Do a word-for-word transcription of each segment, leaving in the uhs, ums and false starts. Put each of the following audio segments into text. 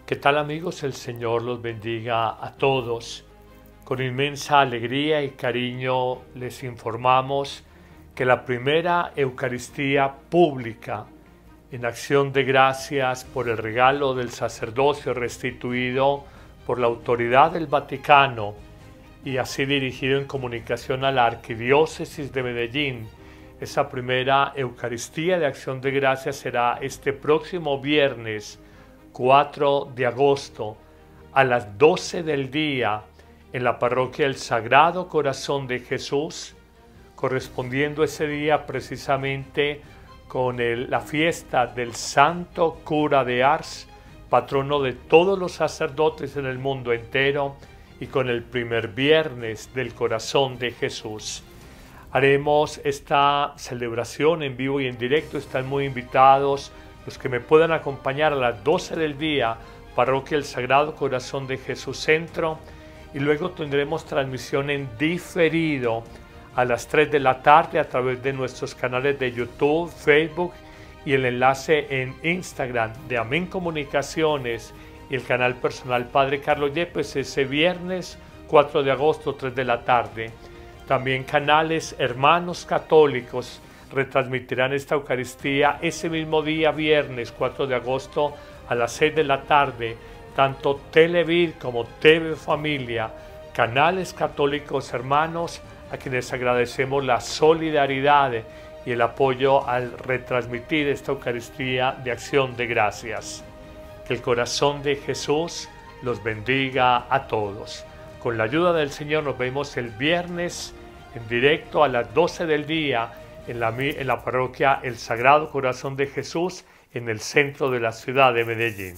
¿Qué tal amigos? El Señor los bendiga a todos. Con inmensa alegría y cariño les informamos que la primera Eucaristía pública en acción de gracias por el regalo del sacerdocio restituido por la autoridad del Vaticano y así dirigido en comunicación a la Arquidiócesis de Medellín, esa primera Eucaristía de acción de gracias será este próximo viernes cuatro de agosto a las doce del día en la parroquia del Sagrado Corazón de Jesús, correspondiendo ese día precisamente con el, la fiesta del Santo Cura de Ars, patrono de todos los sacerdotes en el mundo entero, y con el primer viernes del Corazón de Jesús. Haremos esta celebración en vivo y en directo, están muy invitados los que me puedan acompañar a las doce del día, Parroquia del Sagrado Corazón de Jesús Centro, y luego tendremos transmisión en diferido a las tres de la tarde a través de nuestros canales de YouTube, Facebook y el enlace en Instagram de Amén Comunicaciones y el canal personal Padre Carlos Yepes ese viernes cuatro de agosto, tres de la tarde. También canales Hermanos Católicos retransmitirán esta Eucaristía ese mismo día, viernes cuatro de agosto a las seis de la tarde, tanto Televid como T V Familia, canales católicos hermanos, a quienes agradecemos la solidaridad y el apoyo al retransmitir esta Eucaristía de acción de gracias. Que el corazón de Jesús los bendiga a todos. Con la ayuda del Señor nos vemos el viernes en directo a las doce del día en la, en la parroquia El Sagrado Corazón de Jesús en el centro de la ciudad de Medellín.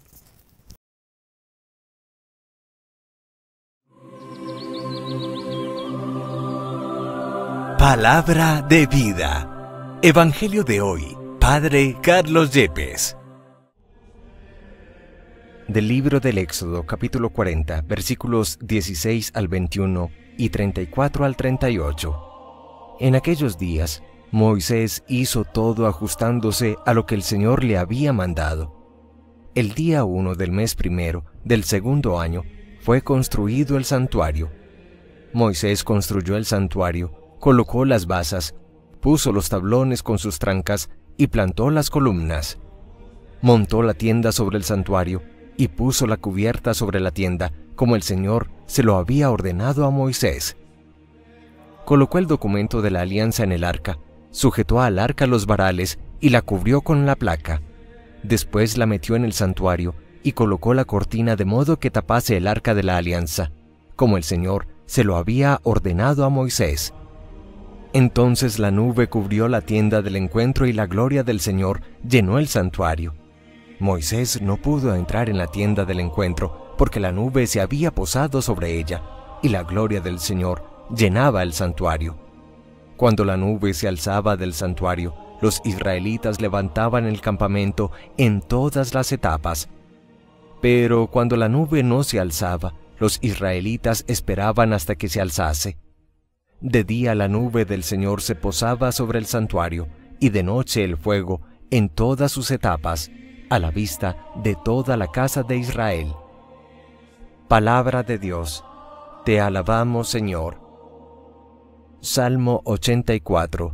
Palabra de vida. Evangelio de hoy. Padre Carlos Yepes. Del libro del Éxodo, capítulo cuarenta, versículos dieciséis al veintiuno y treinta y cuatro al treinta y ocho. En aquellos días, Moisés hizo todo ajustándose a lo que el Señor le había mandado. El día uno del mes primero del segundo año fue construido el santuario. Moisés construyó el santuario, colocó las basas, puso los tablones con sus trancas y plantó las columnas. Montó la tienda sobre el santuario y puso la cubierta sobre la tienda, como el Señor se lo había ordenado a Moisés. Colocó el documento de la alianza en el arca, sujetó al arca los varales y la cubrió con la placa. Después la metió en el santuario y colocó la cortina de modo que tapase el arca de la alianza, como el Señor se lo había ordenado a Moisés. Entonces la nube cubrió la tienda del encuentro y la gloria del Señor llenó el santuario. Moisés no pudo entrar en la tienda del encuentro porque la nube se había posado sobre ella y la gloria del Señor llenaba el santuario. Cuando la nube se alzaba del santuario, los israelitas levantaban el campamento en todas las etapas. Pero cuando la nube no se alzaba, los israelitas esperaban hasta que se alzase. De día la nube del Señor se posaba sobre el santuario, y de noche el fuego en todas sus etapas, a la vista de toda la casa de Israel. Palabra de Dios. Te alabamos, Señor. Salmo ochenta y cuatro.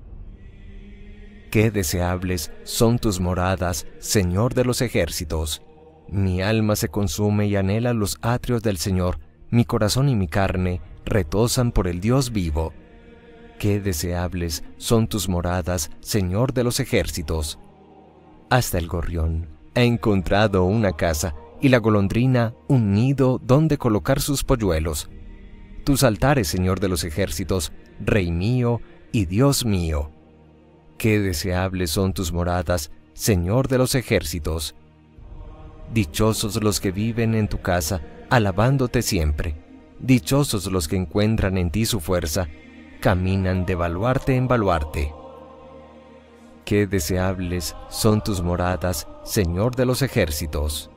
Qué deseables son tus moradas, Señor de los ejércitos. Mi alma se consume y anhela los atrios del Señor, mi corazón y mi carne retosan por el Dios vivo. Qué deseables son tus moradas, Señor de los ejércitos. Hasta el gorrión ha encontrado una casa y la golondrina un nido donde colocar sus polluelos. Tus altares, Señor de los ejércitos, Rey mío y Dios mío. Qué deseables son tus moradas, Señor de los ejércitos. Dichosos los que viven en tu casa, alabándote siempre. Dichosos los que encuentran en ti su fuerza, caminan de baluarte en baluarte. Qué deseables son tus moradas, Señor de los ejércitos.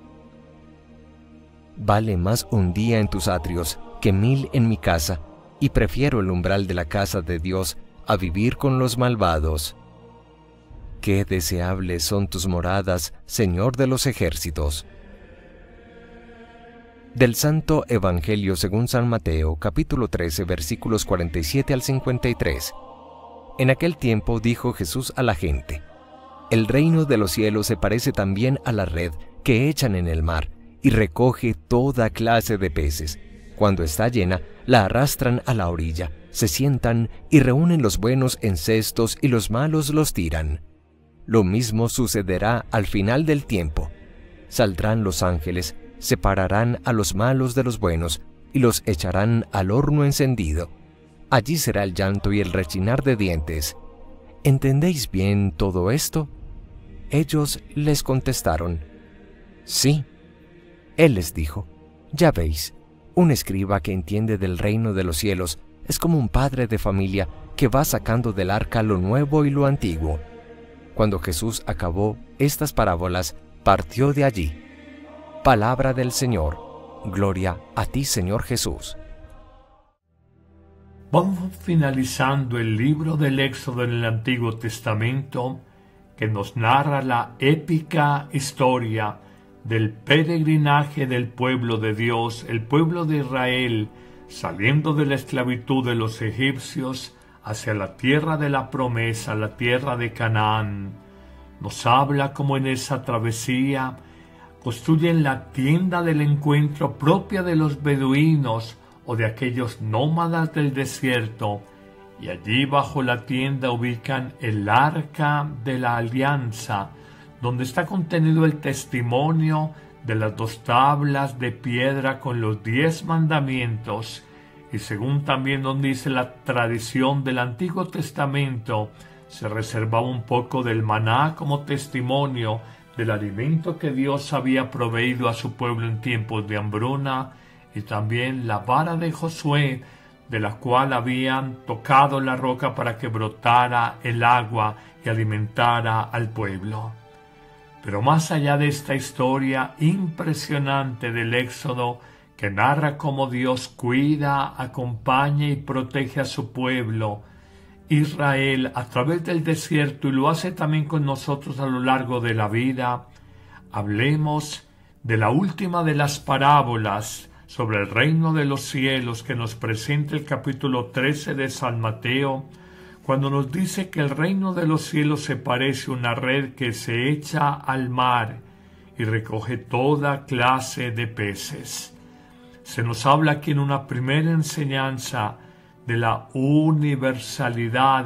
Vale más un día en tus atrios que mil en mi casa, y prefiero el umbral de la casa de Dios a vivir con los malvados. Qué deseables son tus moradas, Señor de los ejércitos. Del Santo Evangelio según San Mateo, capítulo trece, versículos cuarenta y siete al cincuenta y tres. En aquel tiempo dijo Jesús a la gente: El reino de los cielos se parece también a la red que echan en el mar y recoge toda clase de peces. Cuando está llena, la arrastran a la orilla, se sientan y reúnen los buenos en cestos y los malos los tiran. Lo mismo sucederá al final del tiempo. Saldrán los ángeles, separarán a los malos de los buenos y los echarán al horno encendido. Allí será el llanto y el rechinar de dientes. ¿Entendéis bien todo esto? Ellos les contestaron: Sí. Él les dijo: Ya veis, un escriba que entiende del reino de los cielos es como un padre de familia que va sacando del arca lo nuevo y lo antiguo. Cuando Jesús acabó estas parábolas, partió de allí. Palabra del Señor. Gloria a ti, Señor Jesús. Vamos finalizando el libro del Éxodo en el Antiguo Testamento, que nos narra la épica historia del peregrinaje del pueblo de Dios, el pueblo de Israel, saliendo de la esclavitud de los egipcios hacia la tierra de la promesa, la tierra de Canaán. Nos habla cómo en esa travesía construyen la tienda del encuentro propia de los beduinos o de aquellos nómadas del desierto, y allí bajo la tienda ubican el arca de la alianza, donde está contenido el testimonio de las dos tablas de piedra con los diez mandamientos, y según también nos dice la tradición del Antiguo Testamento, se reservaba un poco del maná como testimonio del alimento que Dios había proveído a su pueblo en tiempos de hambruna, y también la vara de Josué, de la cual habían tocado la roca para que brotara el agua y alimentara al pueblo. Pero más allá de esta historia impresionante del Éxodo, que narra cómo Dios cuida, acompaña y protege a su pueblo, Israel, a través del desierto, y lo hace también con nosotros a lo largo de la vida, hablemos de la última de las parábolas sobre el reino de los cielos que nos presenta el capítulo trece de San Mateo, cuando nos dice que el reino de los cielos se parece a una red que se echa al mar y recoge toda clase de peces. Se nos habla aquí en una primera enseñanza de la universalidad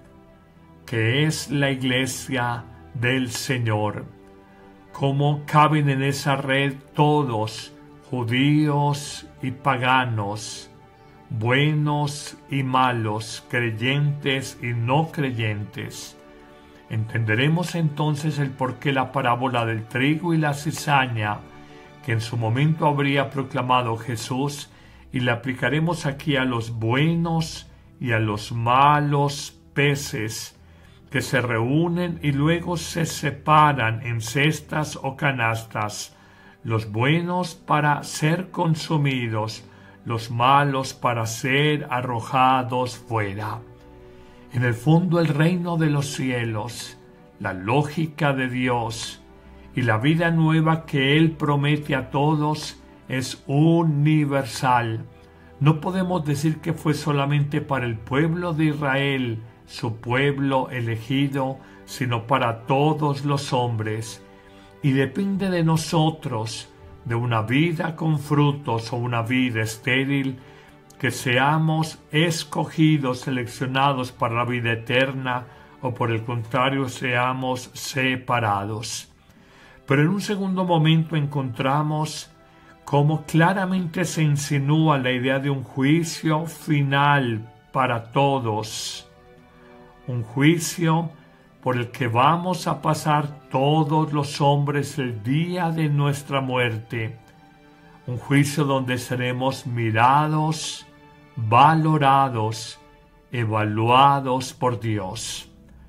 que es la Iglesia del Señor. Cómo caben en esa red todos, judíos y paganos, buenos y malos, creyentes y no creyentes. Entenderemos entonces el porqué la parábola del trigo y la cizaña, que en su momento habría proclamado Jesús, y la aplicaremos aquí a los buenos y a los malos peces, que se reúnen y luego se separan en cestas o canastas, los buenos para ser consumidos, los malos para ser arrojados fuera. En el fondo, el reino de los cielos, la lógica de Dios y la vida nueva que Él promete a todos es universal. No podemos decir que fue solamente para el pueblo de Israel, su pueblo elegido, sino para todos los hombres. Y depende de nosotros, de una vida con frutos o una vida estéril, que seamos escogidos, seleccionados para la vida eterna, o por el contrario seamos separados. Pero en un segundo momento encontramos cómo claramente se insinúa la idea de un juicio final para todos, un juicio por el que vamos a pasar todos los hombres el día de nuestra muerte, un juicio donde seremos mirados, valorados, evaluados por Dios.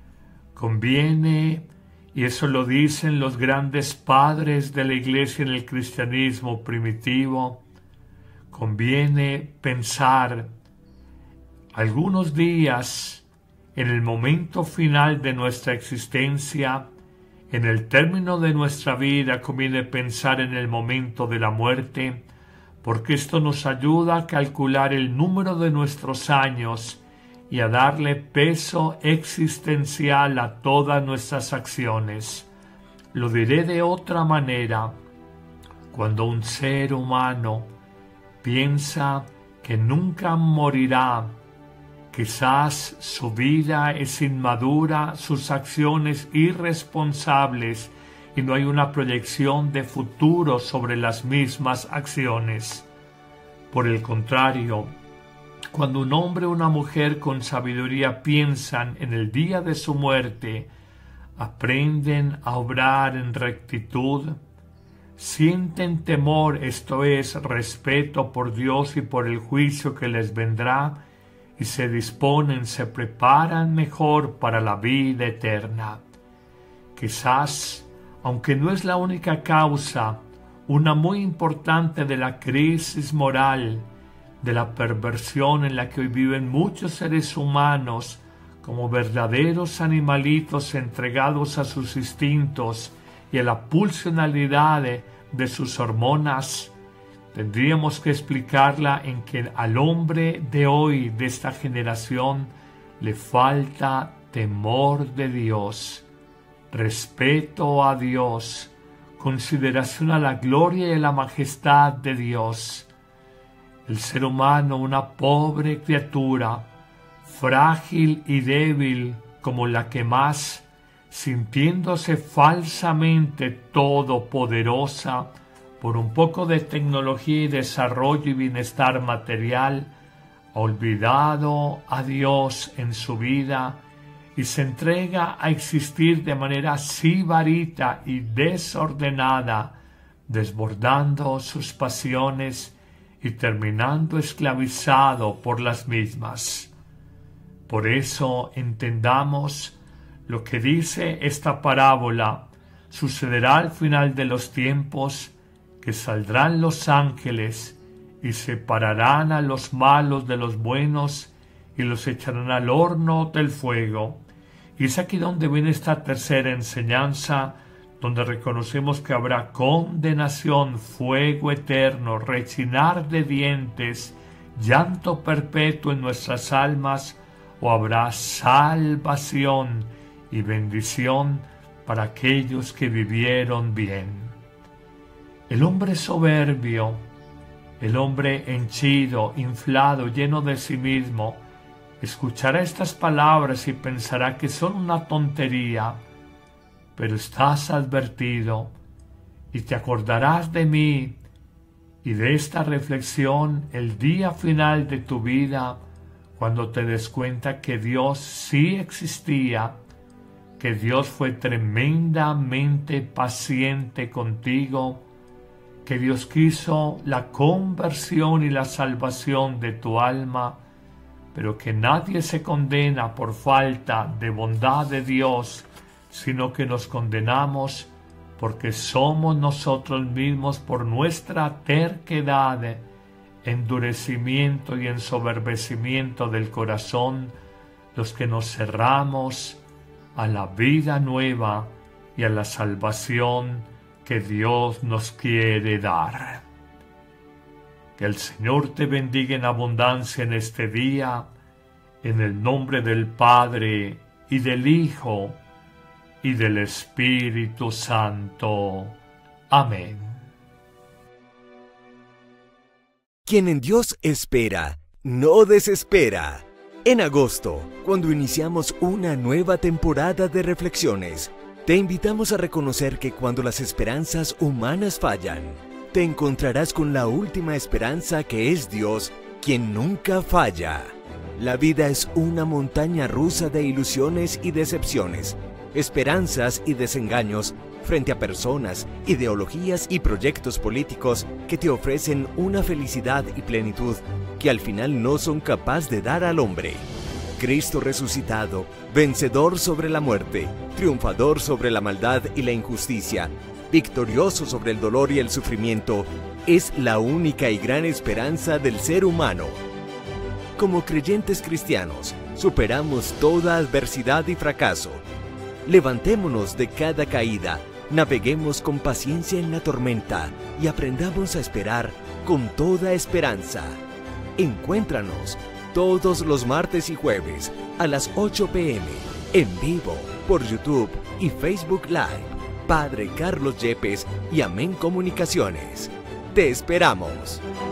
Conviene, y eso lo dicen los grandes padres de la Iglesia en el cristianismo primitivo, conviene pensar algunos días en el momento final de nuestra existencia, en el término de nuestra vida, conviene pensar en el momento de la muerte, porque esto nos ayuda a calcular el número de nuestros años y a darle peso existencial a todas nuestras acciones. Lo diré de otra manera. Cuando un ser humano piensa que nunca morirá, quizás su vida es inmadura, sus acciones irresponsables y no hay una proyección de futuro sobre las mismas acciones. Por el contrario, cuando un hombre o una mujer con sabiduría piensan en el día de su muerte, aprenden a obrar en rectitud, sienten temor, esto es, respeto por Dios y por el juicio que les vendrá, y se disponen, se preparan mejor para la vida eterna. Quizás, aunque no es la única causa, una muy importante de la crisis moral, de la perversión en la que hoy viven muchos seres humanos como verdaderos animalitos entregados a sus instintos y a la pulsionalidad de, de sus hormonas, tendríamos que explicarla en que al hombre de hoy, de esta generación, le falta temor de Dios, respeto a Dios, consideración a la gloria y a la majestad de Dios. El ser humano, una pobre criatura, frágil y débil como la que más, sintiéndose falsamente todopoderosa por un poco de tecnología y desarrollo y bienestar material, ha olvidado a Dios en su vida y se entrega a existir de manera sibarita y desordenada, desbordando sus pasiones y terminando esclavizado por las mismas. Por eso entendamos lo que dice esta parábola. Sucederá al final de los tiempos que saldrán los ángeles y separarán a los malos de los buenos y los echarán al horno del fuego. Y es aquí donde viene esta tercera enseñanza, donde reconocemos que habrá condenación, fuego eterno, rechinar de dientes, llanto perpetuo en nuestras almas, o habrá salvación y bendición para aquellos que vivieron bien. El hombre soberbio, el hombre henchido, inflado, lleno de sí mismo, escuchará estas palabras y pensará que son una tontería, pero estás advertido y te acordarás de mí y de esta reflexión el día final de tu vida, cuando te des cuenta que Dios sí existía, que Dios fue tremendamente paciente contigo, que Dios quiso la conversión y la salvación de tu alma, pero que nadie se condena por falta de bondad de Dios, sino que nos condenamos porque somos nosotros mismos por nuestra terquedad, endurecimiento y ensoberbecimiento del corazón, los que nos cerramos a la vida nueva y a la salvación que Dios nos quiere dar. Que el Señor te bendiga en abundancia en este día, en el nombre del Padre, y del Hijo, y del Espíritu Santo. Amén. Quien en Dios espera, no desespera. En agosto, cuando iniciamos una nueva temporada de reflexiones, te invitamos a reconocer que cuando las esperanzas humanas fallan, te encontrarás con la última esperanza que es Dios, quien nunca falla. La vida es una montaña rusa de ilusiones y decepciones, esperanzas y desengaños frente a personas, ideologías y proyectos políticos que te ofrecen una felicidad y plenitud que al final no son capaces de dar al hombre. Cristo resucitado, vencedor sobre la muerte, triunfador sobre la maldad y la injusticia, victorioso sobre el dolor y el sufrimiento, es la única y gran esperanza del ser humano. Como creyentes cristianos, superamos toda adversidad y fracaso. Levantémonos de cada caída naveguemos con paciencia en la tormenta y aprendamos a esperar con toda esperanza. Encuéntranos todos los martes y jueves a las ocho p m en vivo por YouTube y Facebook Live. Padre Carlos Yepes y Amén Comunicaciones. ¡Te esperamos!